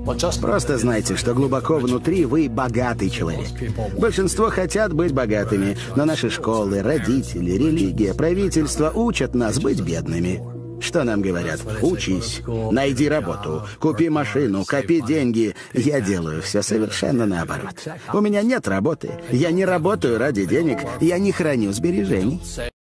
Просто знайте, что глубоко внутри вы богатый человек. Большинство хотят быть богатыми, но наши школы, родители, религия, правительство учат нас быть бедными. Что нам говорят? Учись, найди работу, купи машину, копи деньги. Я делаю все совершенно наоборот. У меня нет работы, я не работаю ради денег, я не храню сбережений.